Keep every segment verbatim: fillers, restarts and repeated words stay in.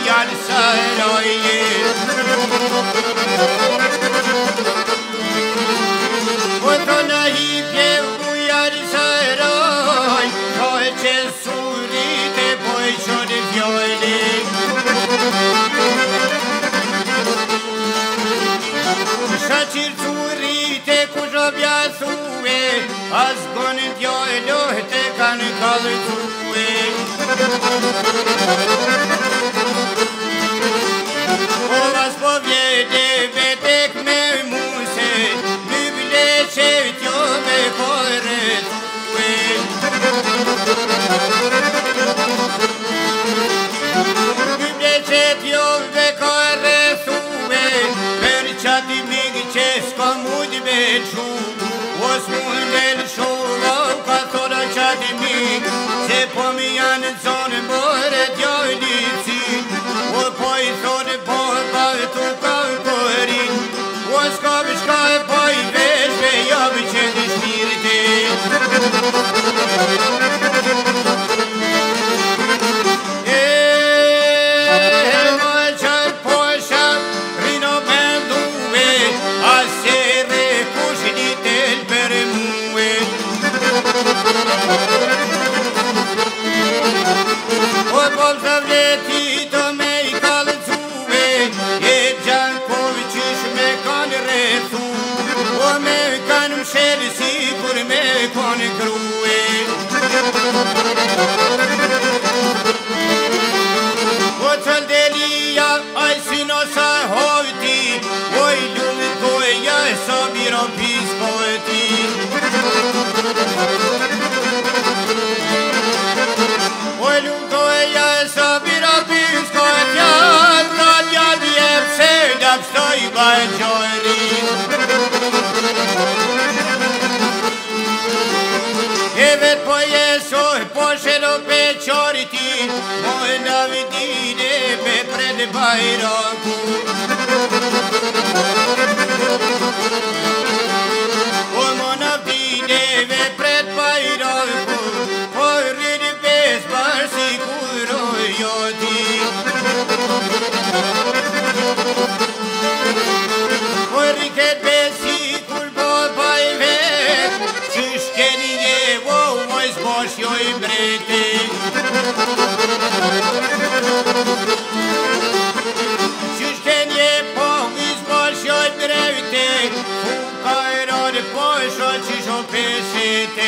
iar sărăie. O tonă hipieu iar sărăi, noi ce surite boișori viole. Și-a surite cu jobia sue, azi gonit ioilote ca-n calțue. O vas povede vedec meu muse, Biblie ce-ți-o ve corățue. Biblie ce-ți-o ve corățue, percea dimic ce scomud beciu, o spune-l șolau ca soră cea dimic, se pomian zone bore dioiliții, o poi zone borba tu ca corin, o scobici ca poi vezi pe iobice de știrte. Evet poiesoi poșelo pe cioriti, moi navidine pe pred bayraku. O monavdine ve pred bayraku, oi rid bes barsi kuro yodi. Oi riket besi kul boy ve, çişkeniye o ois boş yoy brete. Çişkeniye po is boş yoy brete, fukayro de poşo çişo peşete.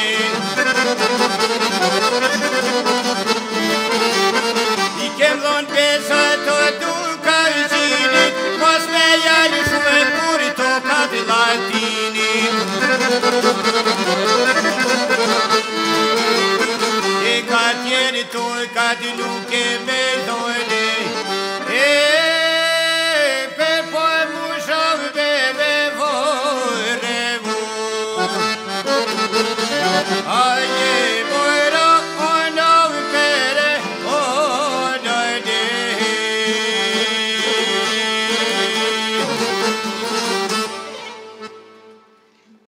İkem zon pesa to tu kavicini, mos me yali şuve puri tokat latini. E catieri tu cati nu che me doi